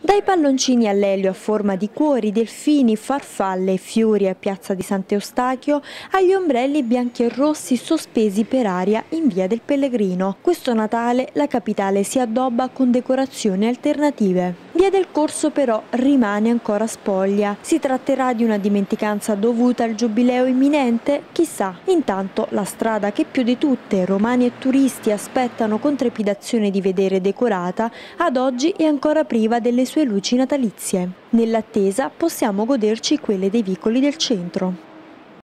Dai palloncini all'elio a forma di cuori, delfini, farfalle e fiori a Piazza di Sant'Eustachio, agli ombrelli bianchi e rossi sospesi per aria in Via del Pellegrino. Questo Natale la capitale si addobba con decorazioni alternative. Via del Corso però rimane ancora spoglia. Si tratterà di una dimenticanza dovuta al giubileo imminente? Chissà. Intanto la strada che più di tutte romani e turisti aspettano con trepidazione di vedere decorata, ad oggi è ancora priva delle sue luci natalizie. Nell'attesa possiamo goderci quelle dei vicoli del centro.